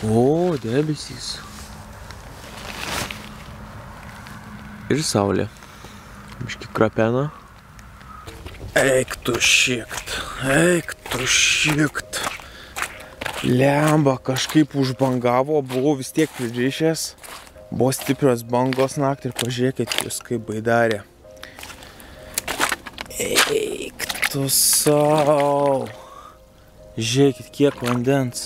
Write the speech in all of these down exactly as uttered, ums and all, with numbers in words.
O, debesys. Ir saulė. Biški krapena. Eik tu šiekt, eik tu šiekt. Lemba, kažkaip užbangavo, buvau vis tiek pririšęs. Buvo stiprios bangos naktį ir pažiūrėkit jūs kaip baidarė. Eik tu sau. Žiūrėkit kiek vandens.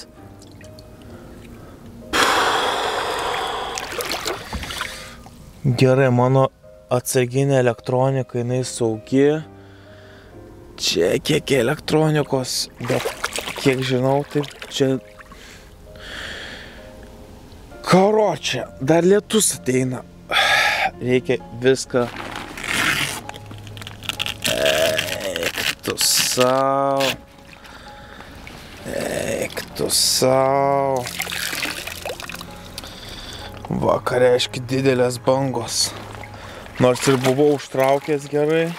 Gerai, mano atsarginė elektronika, jinai saugi. Čia kiek elektronikos, bet kiek žinau, taip čia... Karočią, dar lietus ateina. Reikia viską... Eik tu sau. Eik tu sau. Va, ką reiškia didelės bangos. Nors ir buvau užtraukęs gerai.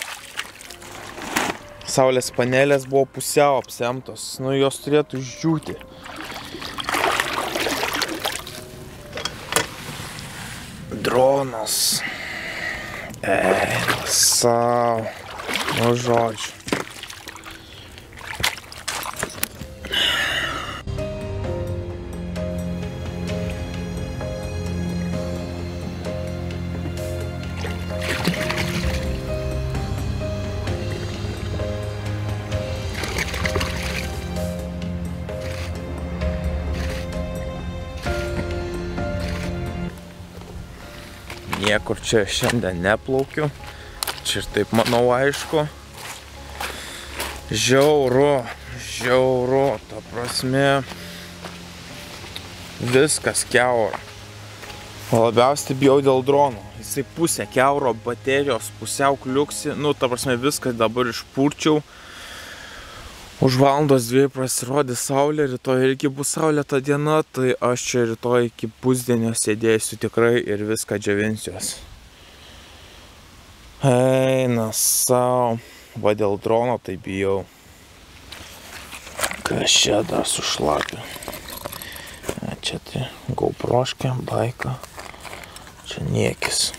Saulės panelės buvo pusiau apsemtos. Nu, jos turėtų išdžiūti. Dronas. Eik sau. Nu, žodžiu. Niekur čia šiandien neplaukiu. Čia ir taip manau aišku. Žiauru, žiauru, ta prasme. Viskas kiaura. O labiausiai bijau dėl dronų. Jisai pusę kiauro baterijos, pusiau kliuksi. Nu, ta prasme, viską dabar išpurčiau. Už valandos dviejų pasirodė saulė, rytoj irgi bus saulėta diena, tai aš čia rytoj iki pusdienio sėdėsiu tikrai ir viską džiovinsiuos. Eina sau, va dėl drono tai bijau. Kas čia dar sušlapiu? Čia tai GoProškė, baika, čia niekis.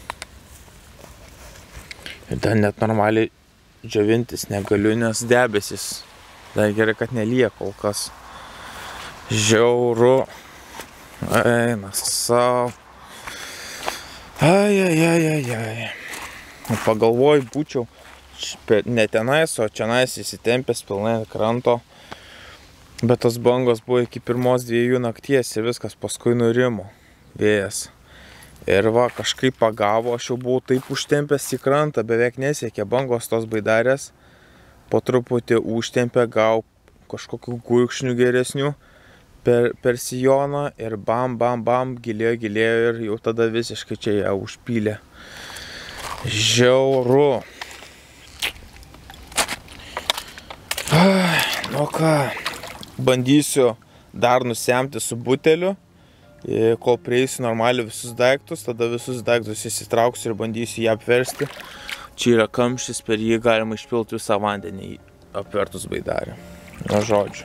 Ir dar net normaliai džiovintis negaliu, nes debesis. Dar gerai, kad nelyja kol kas. Žiauru. Eina sau. Ai, ai, ai, ai, ai. Pagalvoju, būčiau ne tenais, o čionais įsitempęs pilnai kranto. Bet tos bangos buvo iki pirmos dviejų nakties ir viskas paskui nurimo. Vėjas. Ir va, kažkaip pagavo, aš jau buvau taip užtempęs į krantą, beveik nesiekė bangos tos baidarės. Po truputį užtempė, gau kažkokių gurkšnių geresnių per, per sijoną ir bam, bam, bam, gilėjo, gilėjo ir jau tada visiškai čia ją užpylė. Žiauru. Ai, nu ką, bandysiu dar nusemti su buteliu. Kol prieisiu normaliai visus daiktus, tada visus daiktus įsitrauksiu ir bandysiu ją apversti. Čia yra kamštis, per jį galima išpilti visą vandenį apvertus baidarę. Na žodžiu.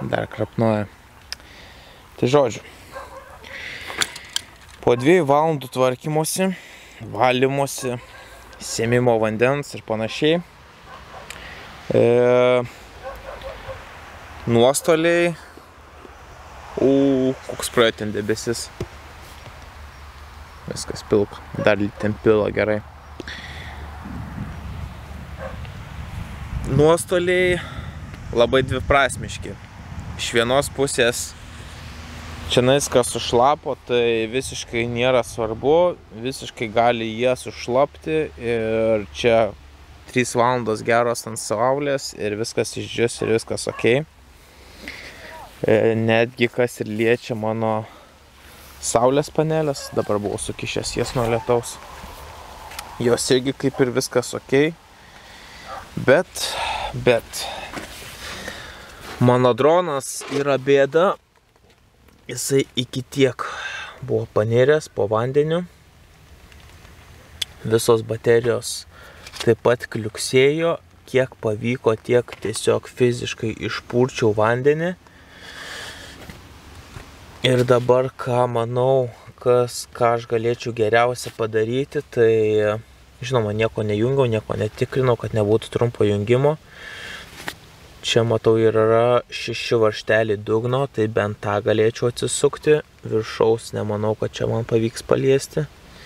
dar krapnuoja. Tai žodžiu, po dviejų valandų tvarkymosi, valymosi, sėmimo vandens ir panašiai, e, nuostoliai, u, koks praėjo ten debesis, viskas pilka, dar ten pilo gerai. Nuostoliai labai dviprasmiški. Iš vienos pusės čionais kas sušlapo, tai visiškai nėra svarbu, visiškai gali jie sušlapti ir čia trys valandos geros ant saulės ir viskas išdžius ir viskas ok. Netgi kas ir liečia mano saulės panelės, dabar buvau sukišęs jas nuo lietaus. Jos irgi kaip ir viskas ok. Bet, bet, mano dronas yra bėda, jisai iki tiek buvo paniręs po vandeniu, visos baterijos taip pat kliuksėjo, kiek pavyko, tiek tiesiog fiziškai išpurčiau vandenį. Ir dabar, ką manau, kas, ką aš galėčiau geriausia padaryti, tai žinoma, nieko nejungiau, nieko netikrinau, kad nebūtų trumpo jungimo. Čia matau yra šeši varžteliai dugno, tai bent tą galėčiau atsisukti. Viršaus nemanau, kad čia man pavyks paliesti.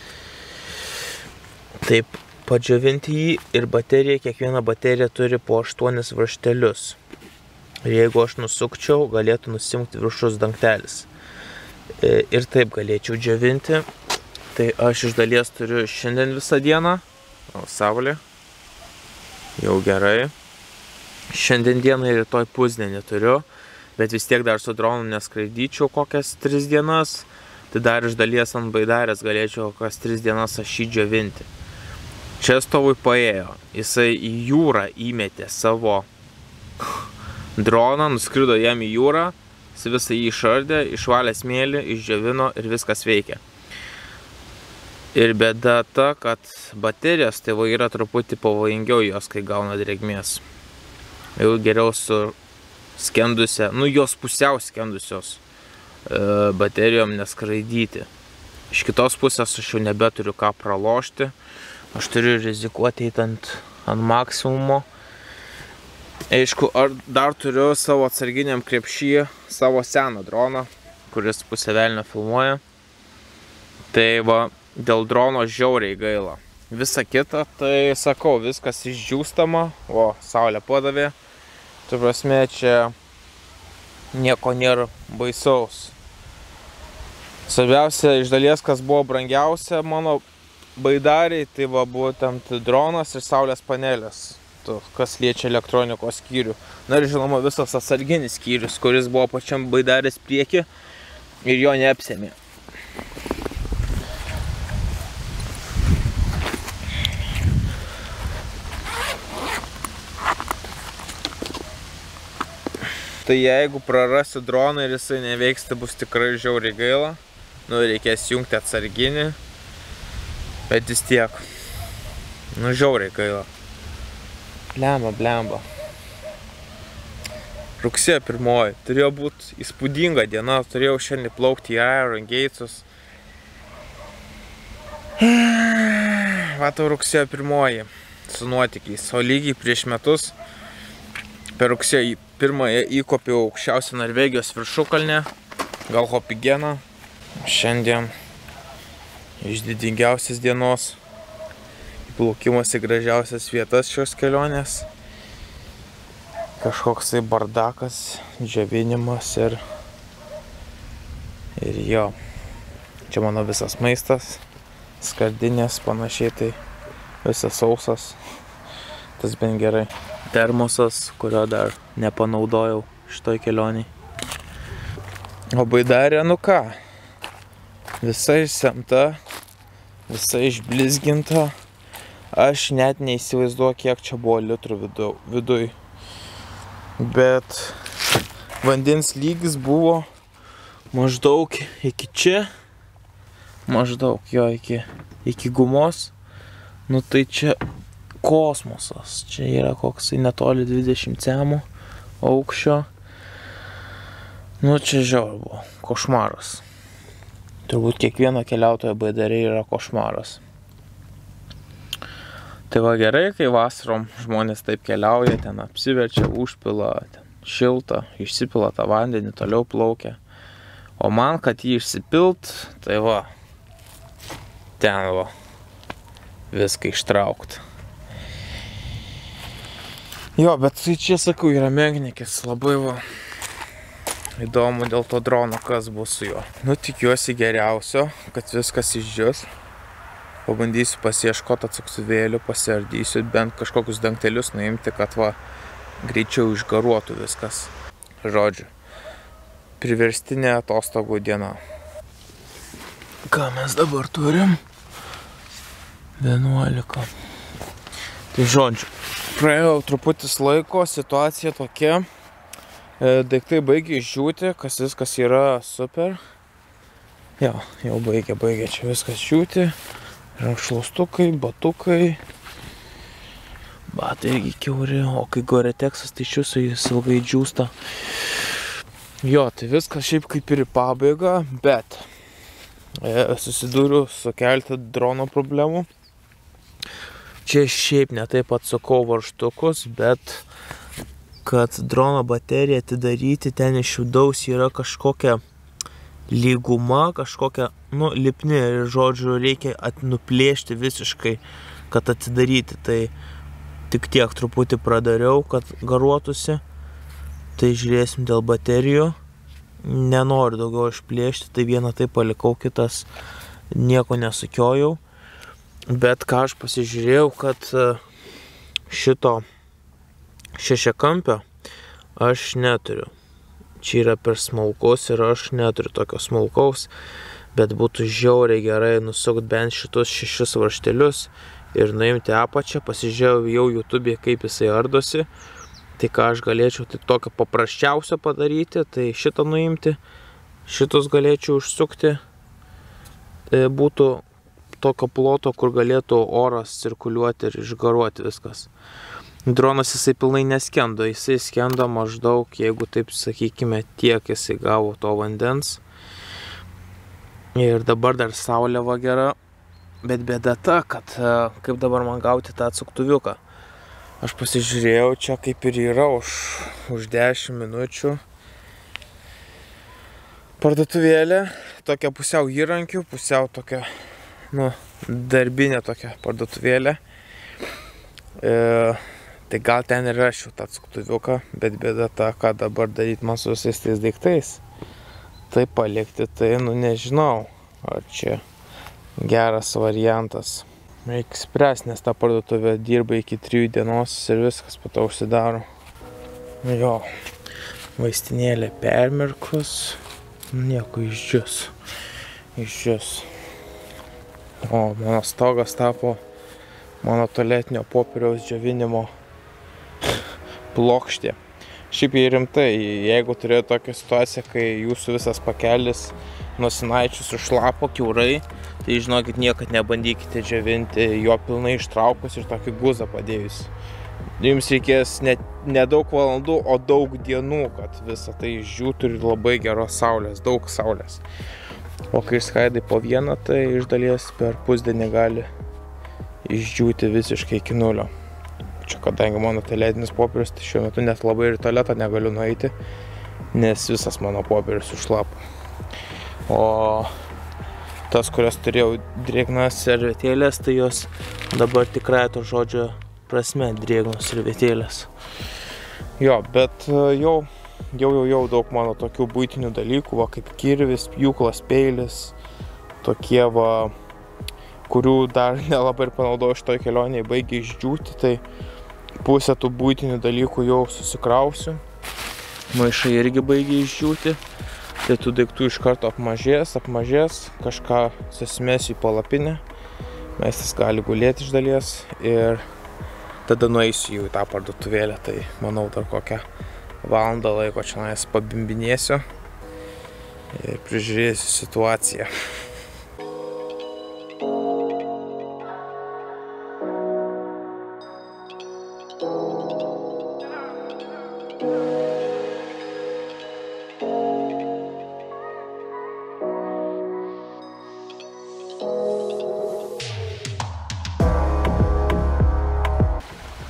Taip, padžiovinti jį ir baterija, kiekviena baterija turi po aštuonis varžtelius. Ir jeigu aš nusukčiau, galėtų nusimti viršus dangtelis. Ir taip galėčiau džiovinti. Tai aš iš dalies turiu šiandien visą dieną, o saulė, jau gerai. Šiandien dieną ir rytoj pusdienį turiu, bet vis tiek dar su dronu neskraidyčiau kokias tris dienas, tai dar iš dalies ant baidarės galėčiau kokias tris dienas aš jį džiovinti. Čestovui paėjo, jisai į jūrą įmetė savo droną, nuskrido jam į jūrą, jis visą jį išardė, išvalė smėlį, išdžiovino ir viskas veikia. Ir bėda ta, kad baterijos tai va yra truputį pavojingiau jos, kai gauna drėgmės. Jau geriau su skendusia, nu jos pusiau skendusios e, baterijom neskraidyti. Iš kitos pusės aš jau nebeturiu ką pralošti. Aš turiu rizikuoti eitant ant maksimumo. Aišku, ar dar turiu savo atsarginiam krepšyje savo seną droną, kuris pusę velnio filmuoja. Tai va, dėl drono žiauriai gaila. Visa kita, tai sakau, viskas išdžiūstama, o saulė padavė. Tai prasme, čia nieko nėra baisaus. Svarbiausia, iš dalies, kas buvo brangiausia mano baidariai, tai va būtent dronas ir saulės panelės, to, kas liečia elektronikos skyrių. Na ir žinoma, visas atsarginis skyrius, kuris buvo pačiam baidarės prieki ir jo neapsėmė. Tai jeigu prarasiu droną ir jisai neveiks, tai bus tikrai žiauriai gaila. Nu, reikės jungti atsarginį. Bet vis tiek. Nu, žiauriai gaila. Blemba, blemba. Rugsėjo pirmoji. Turėjo būti įspūdinga diena. Turėjau šiandien plaukti į Iron Gatesus. Vatau rugsėjo pirmoji. Su nuotykiais. O lygiai prieš metus per rugsėjo pirmąją įkopiau aukščiausią Norvegijos viršukalnę, gal Hopigeną. Šiandien iš didingiausios dienos įplaukimas į gražiausias vietas šios kelionės. Kažkoks tai bardakas, džiovinimas ir, ir jo. Čia mano visas maistas, skardinės panašiai, tai visas sausas, tas bent gerai. Termosas, kurio dar nepanaudojau šitoj kelioniai. O baidarė, nu ką, visa išsemta, visa išblizginta. Aš net neįsivaizduoju, kiek čia buvo litrų viduj. Bet vandens lygis buvo maždaug iki čia. Maždaug jo iki, iki gumos. Nu tai čia kosmosas. Čia yra koksai netoli dvidešimt cemų aukščio. Nu, čia žiauriai buvo. Košmaras. Turbūt kiekvieno keliautojo baidariai yra košmaras. Tai va gerai, kai vasarom žmonės taip keliauja, ten apsiverčia, užpila, ten šilta, išsipila tą vandenį, toliau plaukia. O man, kad jį išsipilt, tai va, ten va, viską ištraukt. Jo, bet tai čia, sakau, yra menknikis, labai va, įdomu dėl to drono, kas bus su juo. Nu, tikiuosi geriausio, kad viskas išdžius. Pabandysiu pasieškoti atsuktuvėlių, pasiardysiu, bent kažkokius dangtelius nuimti, kad va, greičiau išgaruotų viskas. Žodžiu, priverstinė atostogų diena. Ką mes dabar turim? vienuolika. Tai žodžiu, praėjo truputis laiko, situacija tokia. Daiktai baigia išdžiūti, kas viskas yra super. Jo, jau baigia, baigia čia viskas džiūti. Rankšluostukai, batukai. Batai irgi kiauri, o kai Gore-Texas, tai šiusi jis ilgai džiūsta. Jo, tai viskas šiaip kaip ir į pabaigą, bet e, susidūriu su keletą drono problemų. Čia šiaip ne taip atsukau varžtukus, bet kad drono bateriją atidaryti ten iš vidaus yra kažkokia lyguma, kažkokia, nu, lipni, ir žodžiu, reikia nuplėšti visiškai, kad atidaryti. Tai tik tiek truputį pradariau, kad garuotųsi. Tai žiūrėsim dėl baterijų. Nenoriu daugiau išplėšti, tai vieną taip palikau, kitas nieko nesukiojau. Bet ką aš pasižiūrėjau, kad šito šešiakampio aš neturiu. Čia yra per smulkus ir aš neturiu tokio smulkaus, bet būtų žiauriai gerai nusukti bent šitus šešis varžtelius ir nuimti apačią. Pasižiūrėjau jau YouTube, kaip jisai ardosi. Tai ką aš galėčiau, tai tokio paprasčiausio padaryti, tai šitą nuimti, šitus galėčiau užsukti. Tai būtų tokio ploto, kur galėtų oras cirkuliuoti ir išgaruoti viskas. Dronas jisai pilnai neskendo, jisai skendo maždaug, jeigu taip sakykime, tiek jisai gavo to vandens. Ir dabar dar saulė va gera, bet bėda ta, kad kaip dabar man gauti tą atsuktuviuką. Aš pasižiūrėjau, čia kaip ir yra už, už dešimt minučių. Parduotuvėlė, tokia pusiau įrankių, pusiau tokia, nu, darbinė tokia parduotuvėlė. E, Tai gal ten ir rašiau tą atsuktuviuką, bet bėda ta, ką dabar daryti man su visais tais daiktais. Tai palikti, tai nu nežinau, ar čia geras variantas. Reikia spręsti, nes ta parduotuvė dirba iki trijų dienos ir viskas po to užsidaro. Jo, vaistinėlė permirkus, nieko išdžius. Išdžius. O, mano stogas tapo mano tualetinio popieriaus džiovinimo plokštė. Šiaip jei rimtai, jeigu turėjo tokią situaciją, kai jūsų visas pakelis nosinaičių sušlapo kiaurai, tai žinokit, niekad nebandykite džiovinti jo pilnai ištraukus ir tokį guzą padėjus. Jums reikės ne, ne daug valandų, o daug dienų, kad visą tai išdžiūtų ir labai geros saulės, daug saulės. O kai išskaidai po vieną, tai iš dalies per pusdienį gali išdžiūti visiškai iki nulio. Čia kadangi mano tualetinis popierius, tai šiuo metu net labai ir tualetą negaliu nueiti, nes visas mano popierius užšlapo. O tas, kurias turėjau drėgnas servetėlės, tai jos dabar tikrai to žodžio prasme drėgnos servetėlės. Jo, bet jau, jau, jau, jau daug mano tokių buitinių dalykų, va, kaip kirvis, pjūklas, peilis, tokie va, kurių dar nelabai ir panaudoju šitoj kelionėje, baigia išdžiūti, tai pusę tų buitinių dalykų jau susikrausiu. Maišai irgi baigia išdžiūti, tai tų daiktų iš karto apmažės, apmažės, kažką susimesiu į palapinę, maistas gali gulėti iš dalies ir tada nueisiu jau į tą parduotuvėlę, tai manau dar kokią valandą laiko čia pabimbinėsiu ir prižiūrėsiu situaciją.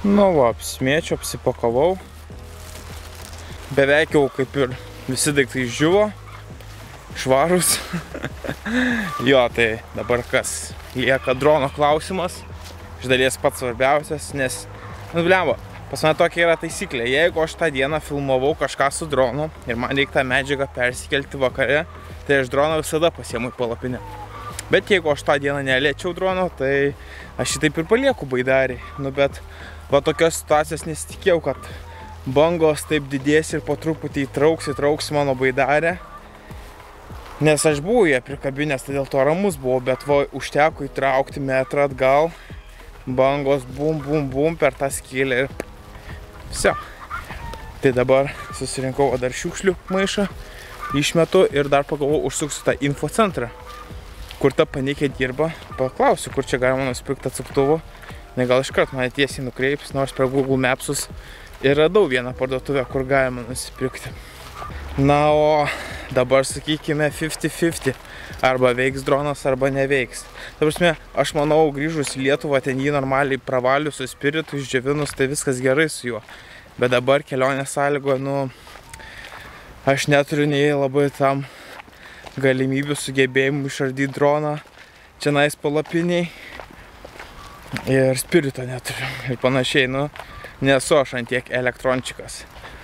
Nu va, apsimėčiau, apsipakavau. Beveik jau kaip ir visi daiktai išdžiuvo. Švarus. Jo, tai dabar kas? Lieka drono klausimas. Iš dalies pats svarbiausias, nes, nu, blemba, pas mane tokia yra taisyklė. Jeigu aš tą dieną filmavau kažką su dronu ir man reikia tą medžiagą persikelti vakare, tai aš droną visada pasiemu į palapinę. Bet jeigu aš tą dieną neliečiau drono, tai aš šitaip ir palieku baidarį. Nu, bet va tokios situacijos nesitikėjau, kad bangos taip didės ir po truputį įtrauks, įtrauks mano baidarę. Nes aš buvau ją prikabinęs, tai dėl to ramus buvau, bet va užteko įtraukti metrą atgal. Bangos bum, bum, bum per tą skylę ir viso. Tai dabar susirinkau dar šiukšlių maišą, išmetu ir dar pagalvojau užsuksiu tą infocentrą, kur ta panikė dirba. Paklausiu, kur čia galima nusipirkti atsuktuvų. Ne gal iškart mane tiesiai nukreips, nors per Google Mapsus ir radau vieną parduotuvę, kur galima nusipirkti. Na, o dabar sakykime fifty fifty. Arba veiks dronas, arba neveiks. Ta prasme, aš manau, grįžus į Lietuvą, ten jį normaliai pravalius su spiritu, išdžiovinus, tai viskas gerai su juo. Bet dabar kelionės sąlygo, nu, aš neturiu nei labai tam galimybių sugebėjimų išardyti droną čia nais palapiniai. Ir spirito neturiu. Ir panašiai, nu, nesu aš ant tiek elektrončikas.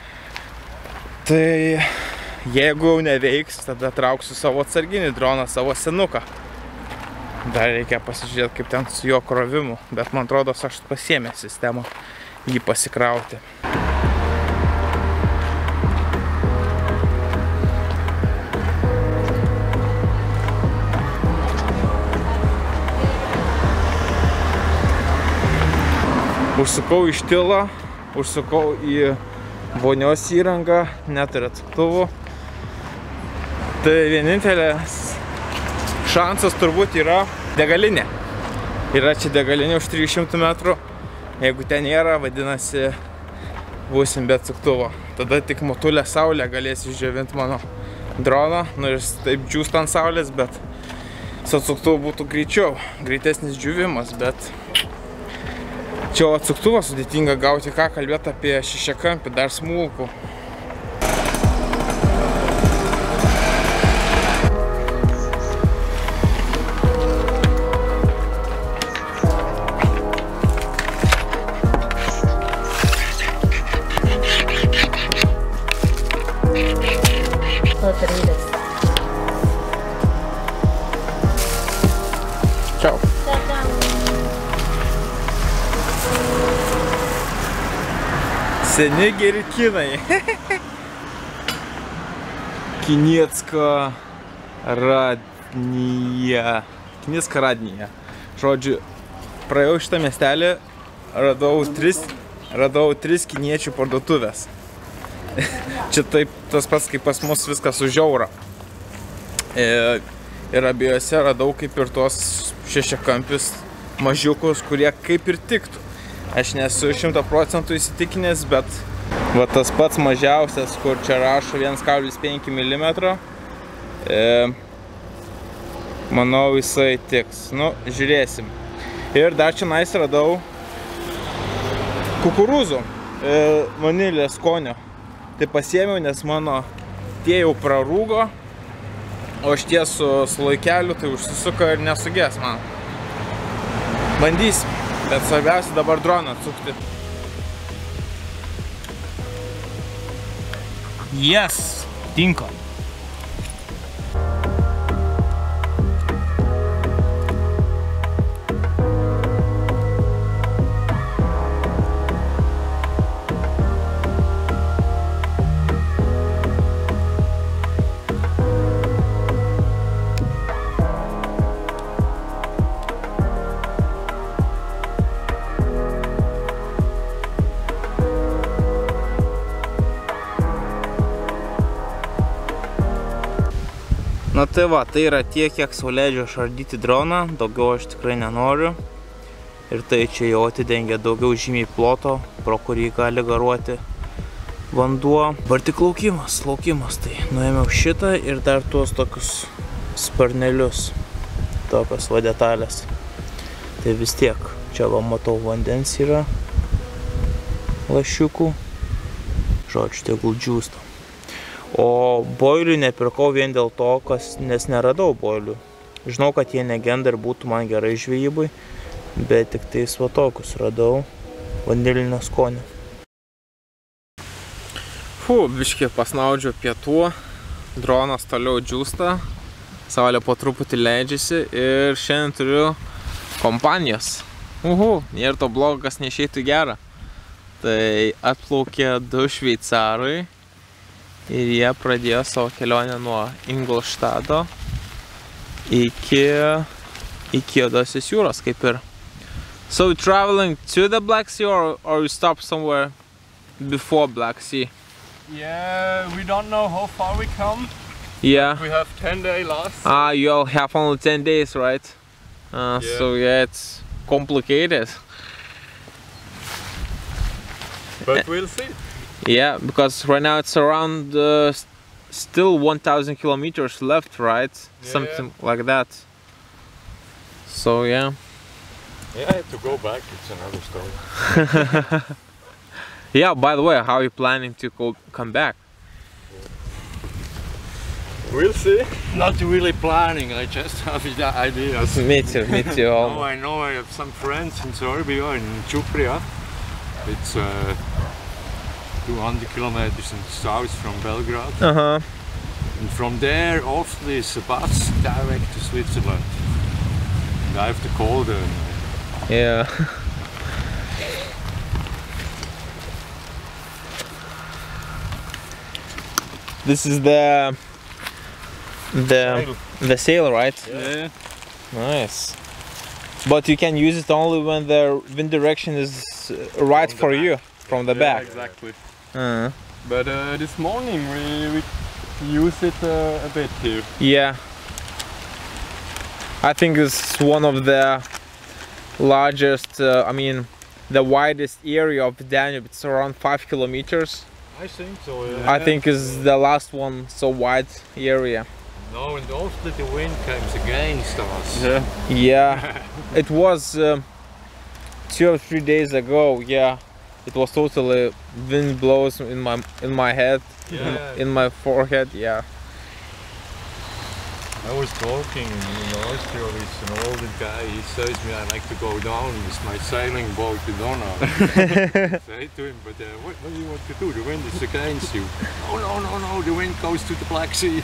Tai jeigu jau neveiks, tada trauksiu savo atsarginį droną, savo senuką. Dar reikia pasižiūrėti, kaip ten su jo krovimu, bet man atrodo, aš pasiėmė sistemą jį pasikrauti. Užsukau iš tilo, užsukau į vonios įrangą, neturiu atsuktuvų. Tai vienintelis šansas turbūt yra degalinė. Yra čia degalinė už trijų šimtų metrų. Jeigu ten nėra, vadinasi, būsim be atsuktuvo. Tada tik motulė saulė galės išdžiovinti mano droną. Nu ir taip džiūsta ant saulės, bet su atsuktuvu būtų greičiau. Greitesnis džiūvimas, bet čia atsuktuvą sudėtinga gauti, ką kalbėti apie šešiakampį, dar smulkų. Čau. Seni geri kinai. Kiniecka radnyje. Kiniecka radnyje. Žodžiu, praėjau šitą miestelį, radau tris, radau tris kiniečių parduotuvės. Čia taip tas pats, kaip pas mus viskas už eurą. Ir, ir abiejose radau kaip ir tuos šešiakampius mažiukus, kurie kaip ir tiktų. Aš nesu šimtą procentų įsitikinęs, bet va tas pats mažiausias, kur čia rašo vienas kablis penki milimetro, e, manau jisai tiks. Nu, žiūrėsim. Ir dar čia nais radau kukurūzų, e, vanilės skonio. Tai pasiėmiau, nes mano tie jau prarūgo, o šitie su, su laikeliu tai užsisuka ir nesugės man. Bandysim. Bet svarbiausia dabar droną atsukti. Yes, tinka. Na tai va, tai yra tiek, kiek sau leidžia išardyti droną, daugiau aš tikrai nenoriu. Ir tai čia jau atidengia daugiau žymiai ploto, pro kurį gali garuoti vanduo. Dabar tik laukimas, laukimas, tai nuėmiau šitą ir dar tuos tokius sparnelius, tokios va detalės. Tai vis tiek, čia va matau vandens yra, lašiukų. Žodžiu, tegul džiūsta. O boilių nepirkau vien dėl to, kas, nes neradau boilių. Žinau, kad jie negenda ir būtų man gerai žvejybai, bet tik tais va tokius radau vanilinio skonio. Fu, biškį pasnaudžiu pietų, dronas toliau džiūsta, saulė po truputį leidžiasi ir šiandien turiu kompanijos. Uhu, nėra to blogo, kas neišeitų gerą. Tai atplaukė du šveicarai ir jie pradėjo savo kelionę nuo Ingolštato iki, iki Juodosios jūros, kaip ir. So traveling to the Black Sea or, or you stop somewhere before Black Sea? Yeah, we don't know how far we come. Yeah. We have ten days last. Ah, you'll have only ten days, right? Uh, Yeah. So yeah, it's complicated. But we'll see. Yeah, because right now it's around uh, s- still one thousand kilometers left, right? Yeah, Something like that. So yeah. Yeah, to go back, it's another story. Yeah, by the way, how are you planning to go, come back? We'll see. Not really planning, I just have the ideas. Me too, me too. Oh, I know I have some friends in Serbia, in Ćuprija. It's uh, two hundred kilometers in the south from Belgrade. Uh-huh. And from there off this bus direct to Switzerland. And I have to call them. Yeah. This is the the Sail. the sail, right? Yeah. Nice. But you can use it only when the wind direction is uh, right From the for back. you, from the Yeah, back. exactly. Uh, But uh, this morning we, we use it uh, a bit here. yeah. I think it's one of the largest, uh, I mean, the widest area of the Danube. It's around five kilometers. I think so. Yeah. I think is the last one so wide area. No, and also the wind comes against us. Yeah. Yeah. It was um, two or three days ago. Yeah. It was totally wind blows in my in my head, Yeah. in my forehead. Yeah. I was talking in Austria with an older guy. He says me I like to go down with my sailing boat to Donau. Say to him, but uh, what, what do you want to do? The wind is against you. Oh no no no! The wind goes to the Black Sea.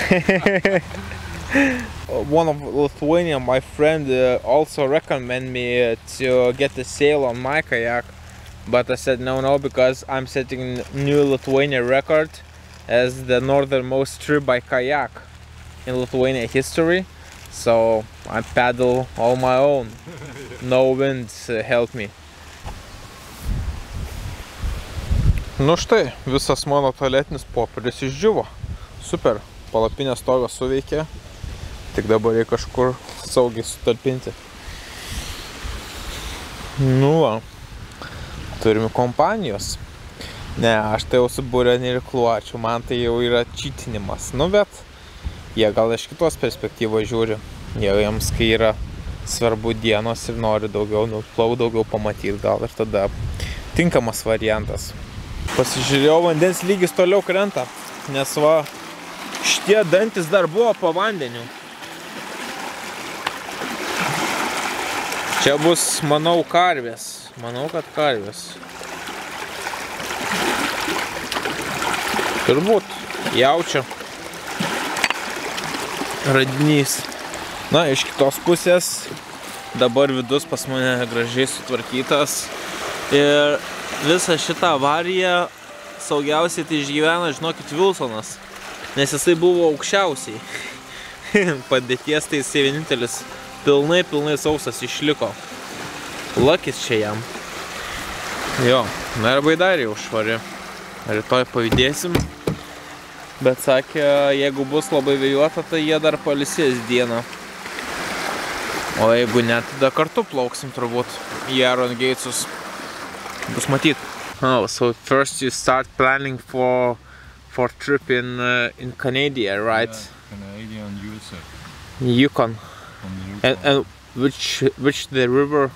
One of Lithuania, my friend, uh, also recommended me uh, to get a sail on my kayak, but I said no, no, because I'm setting new Lithuania record as the northernmost trip by kayak in Lithuania history. So I paddle all my own. No wind uh, helped me. Nu štai, visas mano tualetinis popierius išdžiuvo. Super, palapinės stogas suveikė. Tik dabar reikia kažkur saugiai sutalpinti. Nu va, turime kompanijos. Ne, aš tai jau su Bureniu ir Kluačiu, man tai jau yra čytinimas. Nu bet, jie gal iš kitos perspektyvos žiūri. Jau jiems, kai yra svarbu dienos ir nori daugiau nuplauk, daugiau pamatyti, gal ir tada tinkamas variantas. Pasižiūrėjau, vandens lygis toliau krenta, nes va, šitie dantis dar buvo po vandeniu. Čia bus, manau, karvės. Manau, kad karvės. Turbūt jaučia radinys. Na, iš kitos pusės dabar vidus pas mane gražiai sutvarkytas. Ir visą šitą avariją saugiausiai tai išgyvena, žinokit, Wilsonas. Nes jisai buvo aukščiausiai. Padėties tai jisai vienintelis pilnai, pilnai sausas išliko. Lakis čia jam. Jo, na ir baidarė jau švari. Rytoj pavydėsim. Bet sakė, jeigu bus labai vėjuota, tai jie dar pailsės dieną. O jeigu ne, tada kartu plauksim turbūt į Iron Gatesus. Bus matyt. Oh, so first you start planning for for trip in uh, in Canada, right? Yeah, Canadian user Yukon. from the And, and which which the river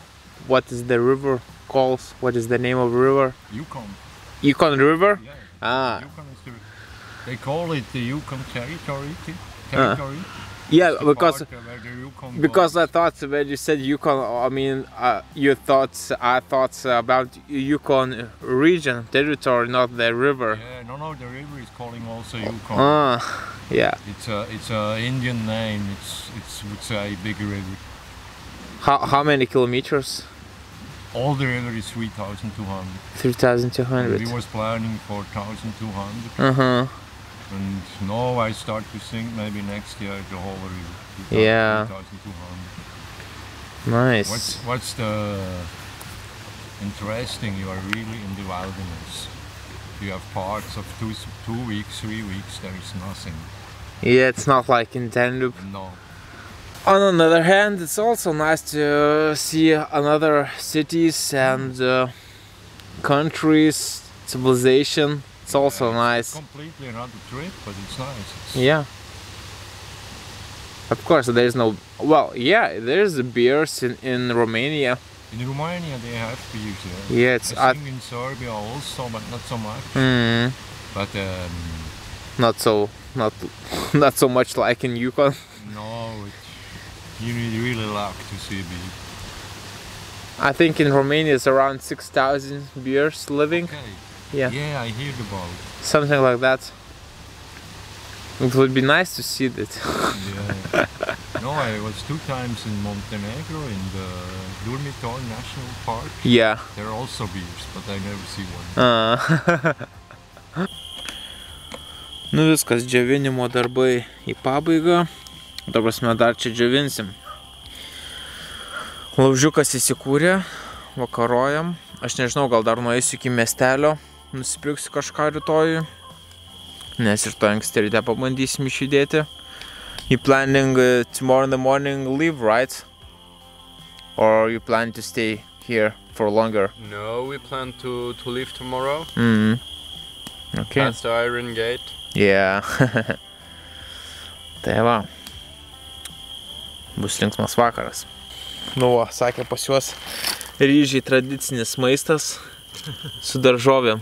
what is the river called? What is the name of the river? Yukon. Yukon River? Yeah. Ah. Yukon is the, they call it the Yukon territory. Territory. Uh. Yeah, It's the because part where the Yukon because goes. I thought when you said Yukon, I mean, uh, you thought I thought about Yukon region territory, not the river. Yeah, no, no, the river is calling also Yukon. Ah, yeah. It's a it's a Indian name. It's it's it's a big river. How how many kilometers? All the river is three thousand two hundred. Three thousand two hundred. We was planning for one thousand two hundred. Uh huh. And now I start to think maybe next year the whole river. Yeah. three thousand two hundred. Nice. What's what's the interesting? You are really in the wilderness. You have parts of two two weeks, three weeks. There is nothing. Yeah, it's not like in Danube. No. On another hand, it's also nice to see another cities and uh, countries, civilization. It's also Yeah, nice. It's completely another trip, but it's nice. It's Yeah. Of course, there's no. Well, yeah, there's beers in in Romania. In Romania they have beers. Yeah. Yeah, it's. I I think in Serbia also, but not so much. mm, But um, not so not not so much like in Yukon. no, it's, you need really luck to see a beer. I think in Romania it's around six thousand beers living. Okay. Yeah, Yeah, I heard about it. something like that. It would be nice to see that. Yeah. No, I was two times in Montenegro in the Durmitor National Park. Yeah. There are also beers, but I never see one. Uh. Nu viskas, džiovinimo darbai į pabaigą. Dabar mes dar čia džiovinsim. Laužiukas įsikūrė, vakarojam. Aš nežinau, gal dar nueisiu iki miestelio, nusipirksiu kažką rytojui. Nes rytoj anksti ryte pabandysim išjudėti. You planning uh, tomorrow in the morning leave, right? Or you plan to stay here for longer? No, we plan to, to leave tomorrow. Mm. Okay. Past the Iron Gate. Yeah. Tai va. Bus linksmas vakaras. Nu, va, sakė pas juos ryžiai tradicinis maistas su daržovėm.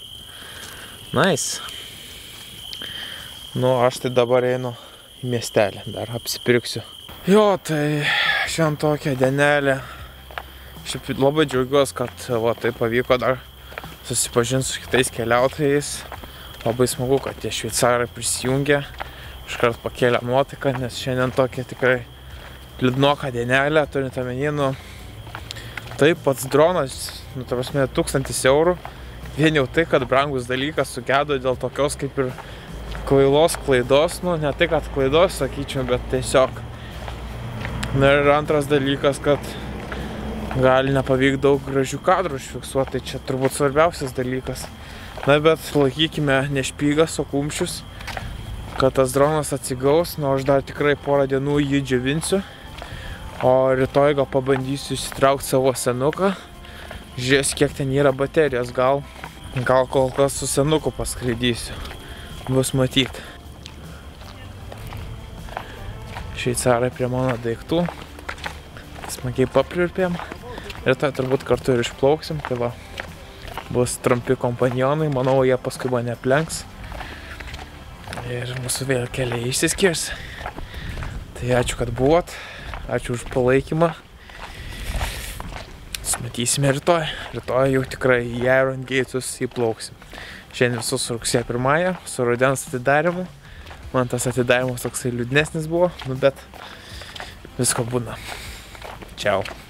Nice. Nu, aš tai dabar einu į miestelį, dar apsipirksiu. Jo, tai šiandien tokia dienelė. Šiaip labai džiaugiuosi, kad va, tai pavyko dar susipažinti su kitais keliautojais. Labai smagu, kad tie šveicarai prisijungė. Iškart pakėlė nuotaiką, nes šiandien tokia tikrai liūdnoka dienelė, turint omeny, nu, taip pats dronas, nu, ta prasme, tūkstantis eurų. Vien jau tai, kad brangus dalykas sugedo dėl tokios kaip ir kvailos klaidos, nu, ne tai, kad klaidos, sakyčiau, bet tiesiog. Na ir antras dalykas, kad gali nepavykti daug gražių kadrų užfiksuoti, tai čia turbūt svarbiausias dalykas. Na, bet laikykime ne špygas, o kumščius, kad tas dronas atsigaus, nu, aš dar tikrai porą dienų jį džiovinsiu, o rytoj gal pabandysiu įsitraukti savo senuką, žiūrėsiu, kiek ten yra baterijos, gal, gal kol kas su senuku paskraidysiu. Bus matyt. Šveicarai prie mano daiktų. Smagiai papliurpėm. Rytoj turbūt kartu ir išplauksim. Tai va, bus trumpi kompanionai. Manau, jie paskui mane aplenks. Ir mūsų vėl keliai išsiskirs. Tai ačiū, kad buvot. Ačiū už palaikymą. Matysime rytoj. Rytoj jau tikrai į Iron Gate'us įplauksim. Šiandien visus rugsėjo pirmąją, su rudens atidarimu. Man tas atidarimas toksai liūdnesnis buvo, nu bet visko būna. Čiau.